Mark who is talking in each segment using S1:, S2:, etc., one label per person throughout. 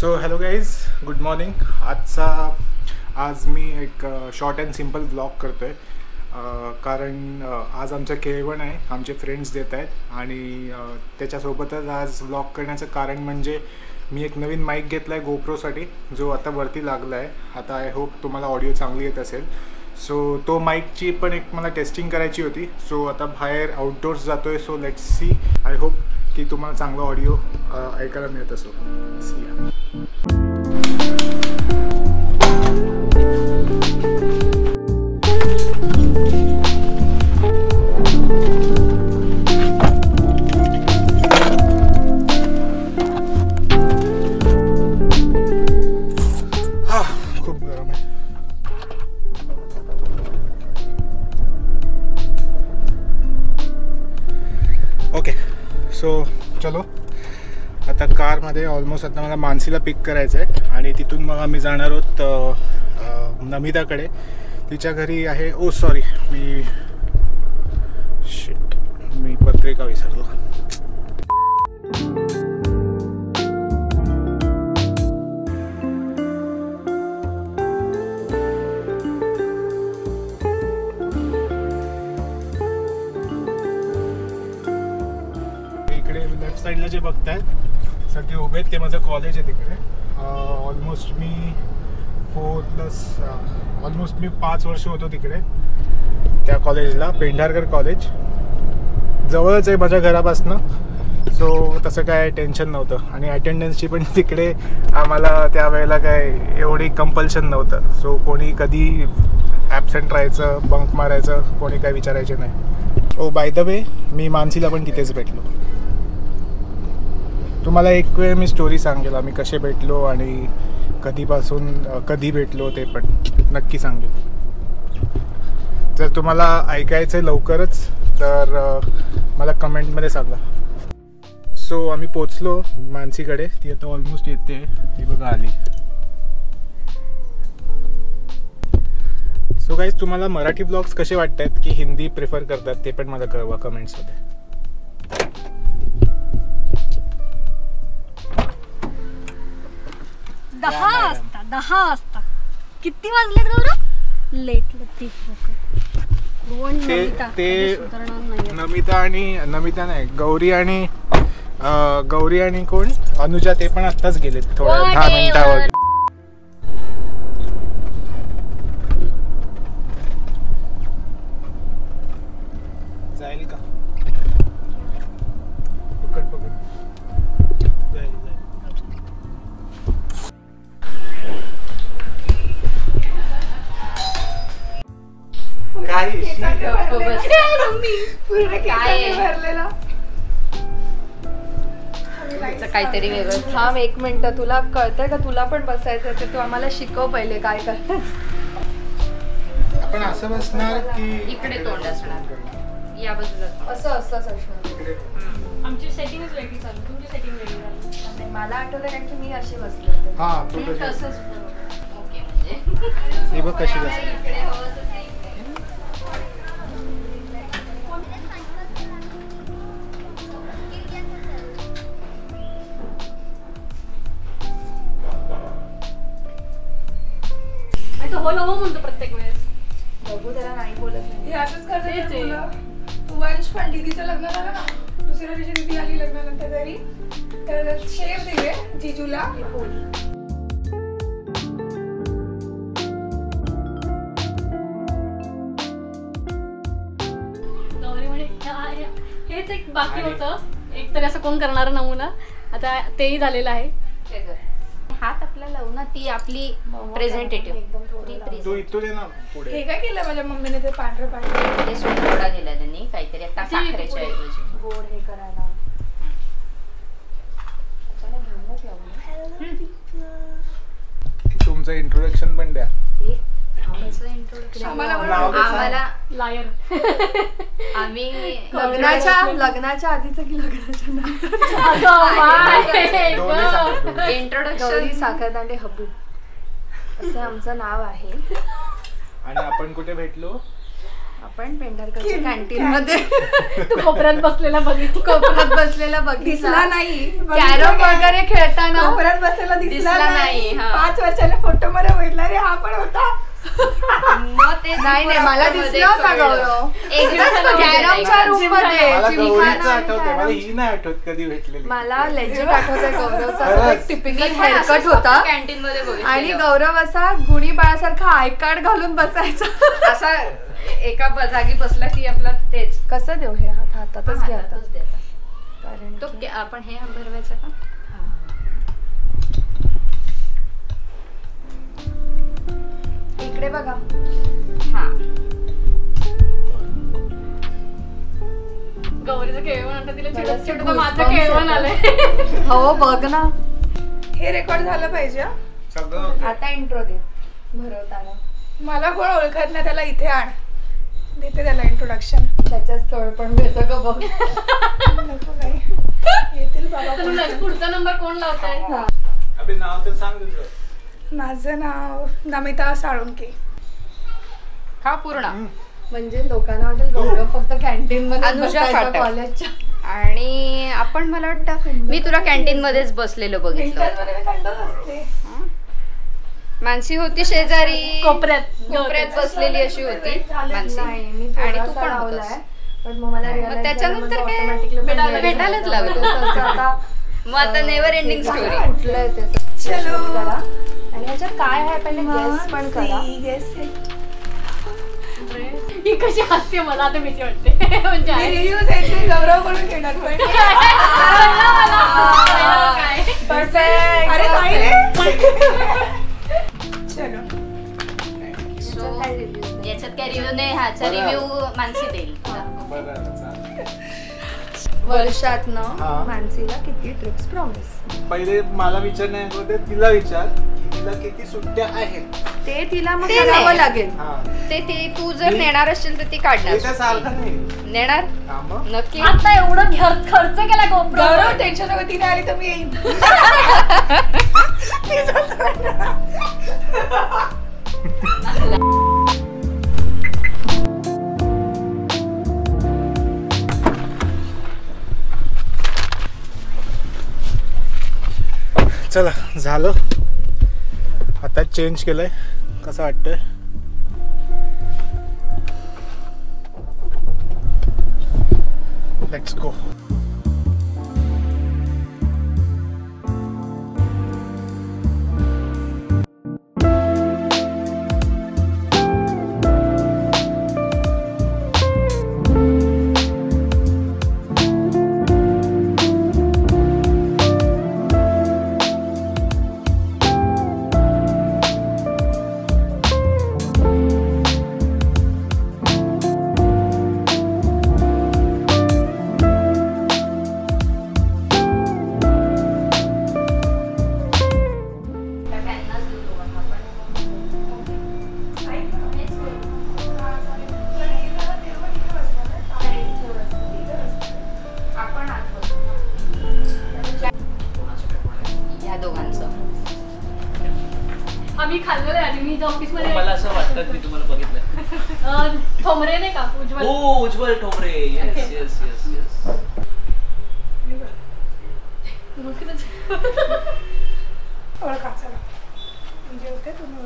S1: So hello guys, good morning. आज मी एक शॉर्ट अँड सिम्पल ब्लॉग करतो आहे, कारण आज आमचं केळवण आहे, आमचे फ्रेंड्स देत आहेत आणि त्याच्यासोबतच आज ब्लॉग करण्याचं कारण म्हणजे मी एक नवीन माईक घेतला आहे गोप्रोसाठी, जो आता वरती लागला आहे. आता आय होप तुम्हाला ऑडिओ चांगली येत असेल. सो तो माईकची पण एक मला टेस्टिंग करायची होती. सो आता बाहेर आउटडोर्स जातो आहे. So let's see, I hope की तुम्हाला चांगला ऑडिओ ऐकायला मिळत असो. C okay. सो चलो, आता कारमध्ये ऑलमोस्ट आता मला मानसीला पिक करायचं आहे आणि तिथून मग आम्ही जाणार आहोत नमिताकडे. तिच्या घरी आहे. ओ सॉरी, मी पत्रिका विसरलो. लेफ्ट साईडला जे बघतायत सगळे उभे आहेत ते माझं कॉलेज आहे तिकडे. ऑलमोस्ट मी 5 वर्ष होतो तिकडे त्या कॉलेजला. पेंढारकर कॉलेज जवळच आहे माझ्या घरापासनं. सो तसं काय टेन्शन नव्हतं आणि अटेंडन्सची पण तिकडे आम्हाला त्यावेळेला काय एवढी कंपल्शन नव्हतं. सो कोणी कधी ॲबसेंट राहायचं, बंक मारायचं, कोणी काय विचारायचे नाही. ओ बाय द वे, मी मानसीला पण तिथेच भेटलो. तुम्हाला एक वेळ मी स्टोरी सांगेल आम्ही कसे भेटलो आणि कधी भेटलो ते पण नक्की सांगेल. जर तुम्हाला ऐकायचं आहे लवकरच तर मला कमेंटमध्ये सांगा. सो आम्ही पोचलो मानसीकडे. ती आता ऑलमोस्ट येते. ती बघा आली. सो गाईज, तुम्हाला मराठी ब्लॉग्स कसे वाटत आहेत की हिंदी प्रिफर करतात ते पण मला कळवा कमेंट्समध्ये.
S2: दहा वाजता किती वाजलेत गौरव? लेट
S1: नमिता नाही, गौरी आणि कोण अनुजा ते पण आत्ताच गेलेत थोड्या 10 मिनिटावर. जाईल का? पकड जाईल.
S3: काहीतरी वेगळं. थांब एक मिनिट, तुला कळतंय का? तुला पण बसायचं तर तू आम्हाला शिकव पहिले काय करायचं.
S1: आपण असं बसणार की
S3: इकडे तोंड असणार, या बाजूला असं असणार.
S2: आमची सेटिंगच वेगळी चालू, तुमची सेटिंग वेगळी झाली.
S3: मला आठवलं कारण की मी अशी बसले.
S1: हा,
S3: तसंच. ओके, म्हणजे
S1: ही बघ कशी बसली.
S2: हो म्हणतो प्रत्येक वेळेस.
S3: बघू, त्याला नाही बोलत नाही.
S4: हे असंच करते. वंश पण दीदीचं लग्न झालं ना, दुसऱ्या दिवशी दीदी आली लग्नानंतर घरी, तर शेव दिले जिजूला.
S2: गौरी म्हणे हेच एक बाकी होतं, एक तरी असं कोण करणार नमुना. आता तेही झालेलं आहे.
S3: हात आपला लावू ना, ती आपली प्रेझेंटेटिव्ह.
S1: तू इथून ये ना पुढे.
S4: हे काय केलं माझ्या मम्मीने? ते पांढरं
S3: ते सोडा दिला त्यांनी काहीतरी आता साखरेच्या ऐवजी
S4: गोड हे करायला.
S1: तुमचं इंट्रोडक्शन पण द्या.
S3: आम्हाला
S2: लायर.
S3: आम्ही
S4: लग्नाच्या आधीचं की लग्नाच्या नंतर
S3: इंट्रोडक्शन साखरदांडे हबू असं आमचं नाव आहे.
S1: आणि आपण कुठे भेटलो?
S3: आपण पेंढारकरच्या कॅन्टीन मध्ये
S2: कोपऱ्यात बसलेला बघितला
S4: दिसला नाही.
S3: कॅरम वगैरे खेळताना
S4: कोपऱ्यात बसलेला दिसला नाही.
S3: हा.
S4: 5 वर्षाने फोटो मध्ये बघितला रे, हा पण होता.
S3: मग ते नाही मला दिसला होता गौरव कॅरमच्या रूम मध्ये.
S1: मला गौरीचं आठवतंय, मला ही नाही आठवत कधी भेटलेली.
S3: मला लेजिट आठवतंय गौरवचा एक टिपिकल हेअरकट होता
S5: कॅन्टीन मध्ये
S3: आणि गौरव असा गुणी बाळासारखा आय कार्ड घालून बसायचा
S5: असा एका जागी बसला की आपला तेच
S3: कसं देऊ हे हातातच घ्या आता कारण
S5: तो आपण हे भरवायचं का.
S3: इकडे बघा.
S5: हा
S2: गौरीचं केळवण आता तिला चिडत चिडत माझं केळवण आलंय.
S3: हो बघ ना.
S4: हे रेकॉर्ड झालं पाहिजे हा.
S1: सगळं
S3: आता इंट्रो दे भरवताना.
S4: मला कोण ओळखत नाही, त्याला इथे आण. देते त्याला इंट्रोडक्शन.
S3: त्याच्या स्थळ पण भेटतं का बघ.
S4: नको काही, येतील बाबा.
S2: तर पुढचा नंबर कोण लावताय.
S1: अबे नाव तर सांग तुझं.
S4: माझं नाव नमिता साळुंके.
S5: हा पूर्ण.
S3: म्हणजे लोकांना वाटेल गौरव फक्त कॅन्टीन मध्ये
S5: अनुजा फाटक.
S3: कॉलेजच्या.
S5: आणि आपण मला वाटतं मी तुला कॅन्टीन मध्येच बसलेलं बघितलं.
S4: इंटरमध्ये मी थंडच असते.
S5: मानसी होती शेजारी
S2: कोपऱ्यात
S5: बसलेली अशी होती मानसी.
S3: नाही मी
S5: आणि तू
S3: थोडासा
S5: पण
S3: लावलाय
S5: होतास.
S3: पण मग मला
S5: मग
S3: realize
S5: त्याच्यानंतर
S3: झालं,
S5: काय?
S3: मग automatically
S5: भेटायलाच लागलं.
S3: तसं आता
S5: मग आता नेव्हर एंडिंग स्टोरी.
S3: कुठलंय ते
S4: चलो.
S3: करा आणि ह्याच्यात काय आहे पहिले गेस पण करा.
S2: ही कशी हसते मला आता भीती वाटते. म्हणजे आहे.
S4: रिव्ह्यू गौरव कडून घेणार पण.
S2: काय
S3: Perfect.
S4: अरे नाही रे. चलो.
S5: याच्यात काय रिव्ह्यू नाही, ह्याचा रिव्ह्यू मानसी देईल.
S1: बरं चालेल.
S3: वर्षातनं
S1: हा.
S3: मानसीला किती ट्रिप्स प्रॉमिस.
S1: पहिले मला विचारण्यात होते, तिला विचार की तिला किती सुट्ट्या आहेत.
S3: ते तिला मग
S5: ते
S3: करावं
S5: नाही.
S3: लागेल.
S1: हा
S5: ते तू जर नेणार असशील तर ती काढणार.
S1: त्याच्या सारखं नाही.
S5: नेणार
S1: हा मग.
S5: नक्की.
S2: आता एवढं खर्च केला गोप्रो.
S4: गौरव टेन्शन नको, तिने आली तर मी येईन.
S1: चला झालं, आता चेंज केलंय. कसं वाटतंय. Let's go.
S2: आम्ही खाल्लेलं आहे आणि मी ऑफिस मध्ये
S6: मला असं वाटतं की मी तुम्हाला बघितलं.
S2: ठोंबरे नाही का उज्ज्वल.
S6: हो Ujjwal Thombare. Yes yes yes yes.
S4: ओळखा चला. म्हणजे होते तुम्ही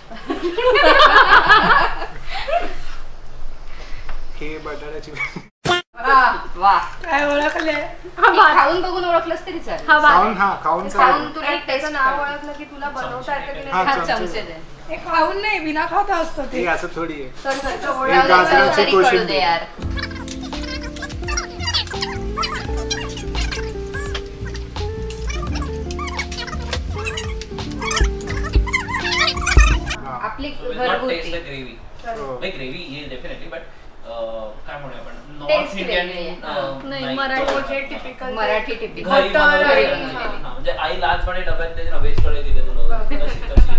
S1: हे बटाट्याची
S5: वा
S4: काय ओळखले.
S5: खाऊन बघून ओळखलंस तरी चालेल.
S1: खाऊन. हा खाऊन
S5: खाऊन
S1: चालेल.
S5: तुला
S3: त्याचं नाव ओळखलं की तुला बनवता येतं की
S1: हा,
S3: नाही.
S5: चमचे दे.
S4: हे खाऊन नाही, बिना खाता असतो ते.
S1: हे असं थोडी आहे.
S3: चल, चल, चल.
S1: हे गाजराची
S5: तरी कळू
S1: कोशिंबीर.
S5: दे यार.
S1: हा.
S5: आपली
S6: So we'll not taste
S5: घरगुती
S6: the gravy.
S1: हो.
S6: Like gravy येईल definitely, but काय म्हणूया आपण
S5: Taste
S6: नॉर्थ इंडियन
S5: वेगळी
S2: नाही, मराठी
S3: टिपिकल
S5: मराठी टिपिक.
S6: घरी
S3: बटर
S6: बनवलेली
S3: आणि-
S6: बनवलेली.
S3: हा.
S6: हा, म्हणजे आई लहानपणी डब्यात त्याची व्हेज कढई दिली तुला कशी कशी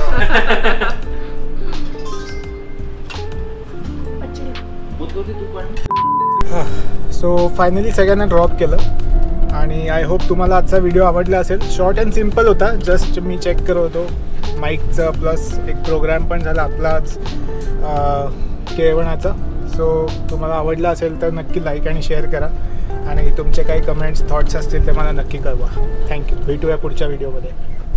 S6: बुद्धवती तू पण.
S1: सो फायनली सगळ्यांना ड्रॉप केलं आणि आय होप तुम्हाला आजचा व्हिडिओ आवडला असेल. शॉर्ट अँड सिम्पल होता. जस्ट मी चेक करत होतो माईकचं, प्लस एक प्रोग्राम पण झाला आपला आज केळवणाचा. सो तुम्हाला आवडला असेल तर नक्की लाईक आणि शेअर करा आणि तुमचे काही कमेंट्स थॉट्स असतील ते मला नक्की कळवा. थँक्यू. भेटूया पुढच्या व्हिडिओमध्ये.